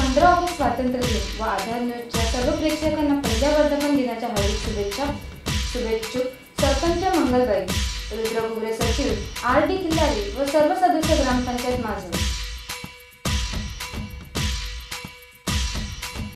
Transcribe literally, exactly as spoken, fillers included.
पंधरा ऑगस्ट स्वातंत्र्य दिन व आधार न्यूजच्या सर्व प्रेक्षकांना पहिल्या वर्धापन दिनाच्या हार्दिक शुभेच्छा. शुभेच्छुक सरपंच मंगलबाई, रुद्र घुगरे, सचिव आर डी किल्लारी व सर्व सदस्य ग्रामपंचायत माझे.